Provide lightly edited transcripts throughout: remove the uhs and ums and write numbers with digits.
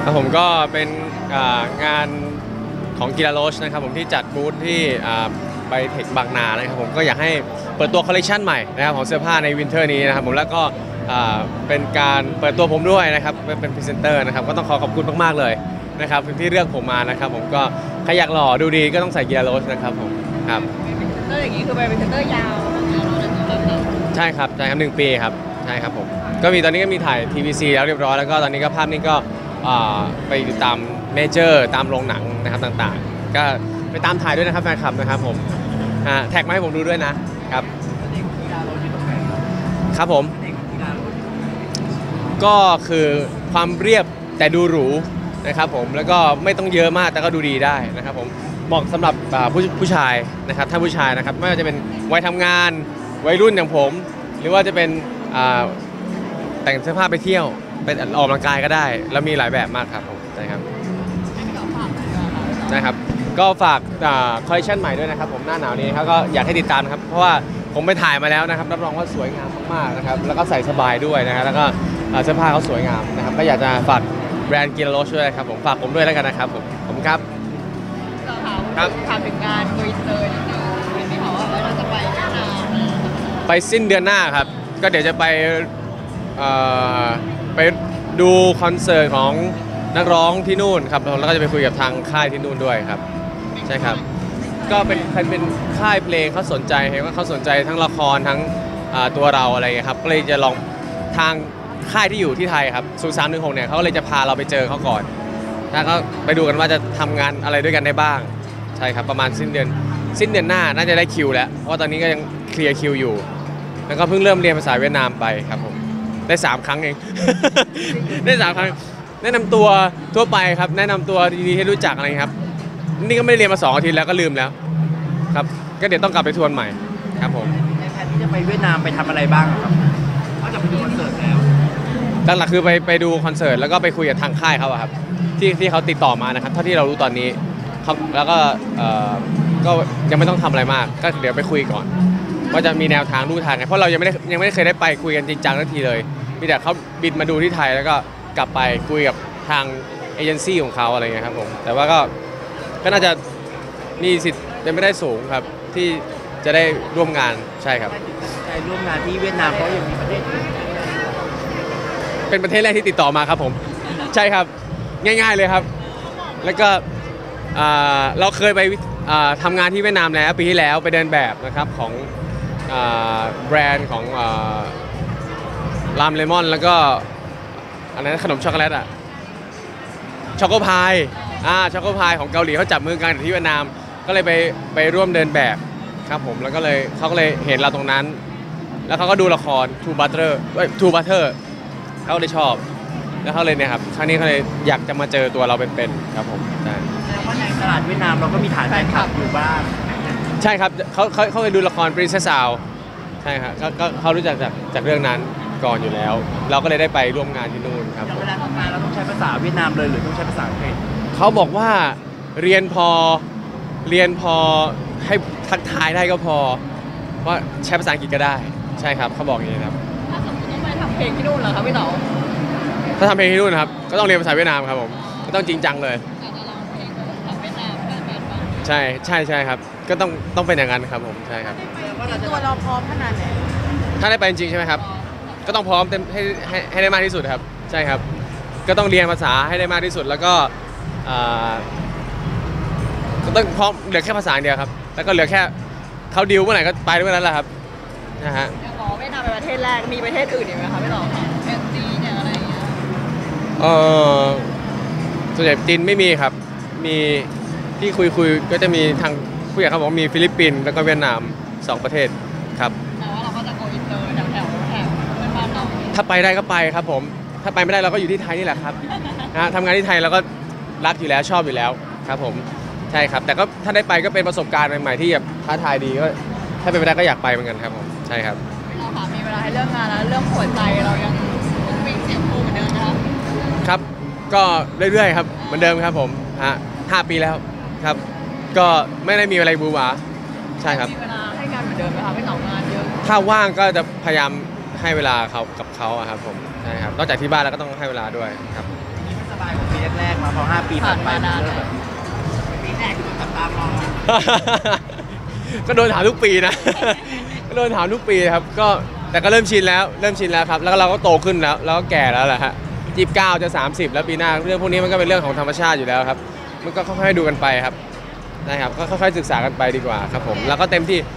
ผมก็เป็นงานของกีฬาโรชนะครับผมที่จัดบูธที่ไปเทคบางนานะครับผมก็อยากให้เปิดตัวคอลเลคชันใหม่นะครับของเสื้อผ้าในวินเทอร์นี้นะครับผมแล้วก็เป็นการเปิดตัวผมด้วยนะครับเป็นพรีเซนเตอร์นะครับก็ต้องขอบคุณมากๆเลยนะครับที่เลือกผมมานะครับผมก็ใครอยากหล่อดูดีก็ต้องใส่กีฬาโรชนะครับผมครับเป็นพรีเซนเตอร์อย่างนี้คือเป็นพรีเซนเตอร์ยาวใช่ครับ1 ปีครับใช่ครับผมก็มีตอนนี้ก็มีถ่าย TVC แล้วเรียบร้อยแล้วก็ตอนนี้ก็ภาพนี้ก็ไปตามเมเจอร์ตามโรงหนังนะครับต่างๆก็ไปตามถ่ายด้วยนะครับแฟนคลับนะครับผมแท็กมาให้ผมดูด้วยนะครับครับผมก็คือความเรียบแต่ดูหรูนะครับผมแล้วก็ไม่ต้องเยอะมากแต่ก็ดูดีได้นะครับผมเหมาะสำหรับผู้ชายนะครับถ้าผู้ชายนะครับไม่ว่าจะเป็นวัยทำงานวัยรุ่นอย่างผมหรือว่าจะเป็นแต่งเสื้อผ้าไปเที่ยวไปออกกำลังกายก็ได้แล้วมีหลายแบบมากครับผมใช่ครับนะครับก็ฝากคอลเลคชันใหม่ด้วยนะครับผมหน้าหนาวนี้ครับก็อยากให้ติดตามนะครับเพราะว่าผมไปถ่ายมาแล้วนะครับรับรองว่าสวยงามมากๆนะครับแล้วก็ใส่สบายด้วยนะครับแล้วก็เสื้อผ้าเขาสวยงามนะครับก็อยากจะฝากแบรนด์กีฬาโรชด้วยครับผมฝากผมด้วยแล้วกันนะครับผมครับถามถึงงานโกอินเตอร์นิดนึงเห็นไหมคะว่าเราจะไปเวียดนามไปสิ้นเดือนหน้าครับก็เดี๋ยวจะไปดูคอนเสิร์ตของนักร้องที่นู่นครับแล้วก็จะไปคุยกับทางค่ายที่นู่นด้วยครับใช่ครับก็เป็นค่ายเพลงเขาสนใจเห็นว่าเขาสนใจทั้งละครทั้งตัวเราอะไรเงี้ยครับก็เลยจะลองทางค่ายที่อยู่ที่ไทยครับ0316เนี่ยเขาเลยจะพาเราไปเจอเขาก่อนแล้วก็ไปดูกันว่าจะทำงานอะไรด้วยกันได้บ้างใช่ครับประมาณสิ้นเดือนหน้าน่าจะได้คิวแล้วเพราะตอนนี้ก็ยังเคลียร์คิวอยู่แล้วก็เพิ่งเริ่มเรียนภาษาเวียดนามไปครับผมได้3 ครั้งเอง ได้3 ครั้งแนะนำตัวทั่วไปครับแนะนำตัวดีๆให้รู้จักอะไรครับนี่ก็ไม่ได้เรียนมา2 อาทิตย์แล้วก็ลืมแล้วครับก็เดี๋ยวต้องกลับไปทวนใหม่ครับผมในแผนที่จะไปเวียดนามไปทำอะไรบ้างครับนอกจากไปดูคอนเสิร์ตแล้วหลักๆคือไปดูคอนเสิร์ตแล้วก็ไปคุยกับทางค่ายเขาครับที่เขาติดต่อมานะครับเท่าที่เรารู้ตอนนี้แล้วก็ยังไม่ต้องทำอะไรมากก็เดี๋ยวไปคุยก่อนว่าจะมีแนวทางลู่ทางไงเพราะเรายังไม่ได้เคยได้ไปคุยกันจริงจังทันทีเลยมีแต่เขาบินมาดูที่ไทยแล้วก็กลับไปคุยกับทางเอเจนซี่ของเขาอะไรเงี้ยครับผมแต่ว่าก็น่าจะมีสิทธิ์เป็นไปได้สูงครับที่จะได้ร่วมงานใช่ครับใจร่วมงานที่เวียดนามเพราะยังมีประเทศอื่นเป็นประเทศแรกที่ติดต่อมาครับผมใช่ครับง่ายๆเลยครับแล้วก็เราเคยไปทำงานที่เวียดนามแล้วปีที่แล้วไปเดินแบบนะครับของแบรนด์ของรามเลมอนแล้วก็อันนั้นขนมช็อกโกแลตช็อกโกพายช็อกโกพายของเกาหลีเขาจับมือกันที่เวียดนามก็เลยไปร่วมเดินแบบครับผมแล้วก็เลยเขาก็เลยเห็นเราตรงนั้นแล้วเขาก็ดูละคร Two Butter เขาเลยชอบแล้วเขาเลยเนี่ยครับครั้งนี้เขาเลยอยากจะมาเจอตัวเราเป็นๆครับผมใช่แต่ว่าในตลาดเวียดนามเราก็มีฐานแฟนคลับอยู่บ้างใช่ครับเขาเคยดูละคร Princess Sào ใช่ครับก็เขารู้จักจากเรื่องนั้นก่อนอยู่แล้วเราก็เลยได้ไปร่วมงานที่นู่นครับเวลาทำงานเราต้องใช้ภาษาเวียดนามเลยหรือต้องใช้ภาษาอังกฤษเขาบอกว่าเรียนพอให้ทักทายได้ก็พอว่าใช้ภาษาอังกฤษก็ได้ใช่ครับเขาบอกอย่างนี้ครับถ้าสมมติต้องไปทำเพลงที่นู่นเหรอครับพี่เต๋อถ้าทำเพลงที่นู่นครับก็ต้องเรียนภาษาเวียดนามครับผมก็ต้องจริงจังเลยใช่ครับก็ต้องเป็นอย่างนั้นครับผมใช่ครับตัวเราพร้อมขนาดไหนถ้าได้ไปจริงใช่ไหมครับก็ต้องพร้อมเต็มให้ได้มากที่สุดครับใช่ครับก็ต้องเรียนภาษาให้ได้มากที่สุดแล้วก็ต้องพร้อมเหลือแค่ภาษาเดียวครับแล้วก็เหลือแค่เขาดิวเมื่อไหร่ก็ไปด้วยนั้นแหละครับนะฮะเวียดนามเป็นประเทศแรกมีประเทศอื่นอีกไหมคะพี่ต่อเป็นจีนอะไรอย่างเงี้ยส่วนใหญ่จีนไม่มีครับมีที่คุยก็จะมีทางผู้ใหญ่เขาบอกมีฟิลิปปินส์แล้วก็เวียดนาม2 ประเทศครับแต่ว่าเราก็จะโกอินเตอร์แถวเป็นบ้านเราถ้าไปได้ก็ไปครับผมถ้าไปไม่ได้เราก็อยู่ที่ไทยนี่แหละครับทำงานที่ไทยเราก็รักอยู่แล้วชอบอยู่แล้วครับผมใช่ครับแต่ก็ถ้าได้ไปก็เป็นประสบการณ์ใหม่ๆที่แบบท้าทายดีก็ถ้าเป็นไปได้ก็อยากไปเหมือนกันครับผมใช่ครับเราค่ะมีเวลาให้เรื่องงานแล้วเรื่องหัวใจเรายังวิ่งเสียงพูเหมือนเดิมนะคะครับก็เรื่อยๆครับเหมือนเดิมครับผม5 ปีแล้วครับก็ไม่ได้มีอะไรบูหวาใช่ครับมีเวลาให้การเหมือนเดิมไหมคะไม่ต่องานเยอะถ้าว่างก็จะพยายามให้เวลาเขากับเขาครับผมใช่ครับนอกจากที่บ้านแล้วก็ต้องให้เวลาด้วยครับที่ไม่สบายของปีแรกมาพอ5 ปีผ่านไปผ่านมานานเริ่มแบบปีแรกคือจับตามองก็โดนถามทุกปีนะ ก็โดนถามทุกปีครับก็แต่ก็เริ่มชินแล้วครับแล้วเราก็โตขึ้นแล้วก็แก่แล้วแหละฮะ29จะ30แล้วปีหน้าเรื่องพวกนี้มันก็เป็นเรื่องของธรรมชาติอยู่แล้วครับมันก็ค่อยๆดูกันไปครับนะครับก็ค่อยๆศึกษากันไปดีกว่าครับผมแล้วก็เต็มที่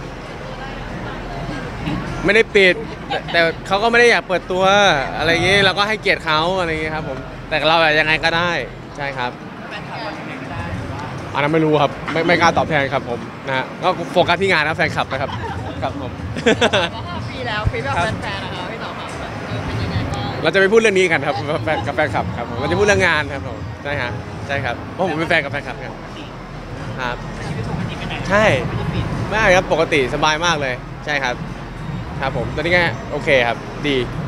ไม่ได้ปิดแต่เขาก็ไม่ได้อยากเปิดตัวอะไรอย่างงี้เราก็ให้เกียรติเขาอะไรอย่างงี้ครับผมแต่เราอะยังไงก็ได้ใช่ครับอันนั้นไม่รู้ครับไม่กล้าตอบแทนครับผมนะฮะก็โฟกัสที่งานนะแฟนคลับนะครับครับผมก็5 ปีแล้วฟีดแบบแฟนๆนะคะพี่ต่อค่ะเป็นยังไงบ้างเราจะไปพูดเรื่องนี้กันครับกับแฟนคลับครับผมเราจะพูดเรื่องงานครับผมใช่ฮะใช่ครับเพราะผมเป็นแฟนกับแฟนคลับครับครับใช่ไม่ครับปกติสบายมากเลยใช่ครับครับผมตอนนี้ก็โอเคครับดี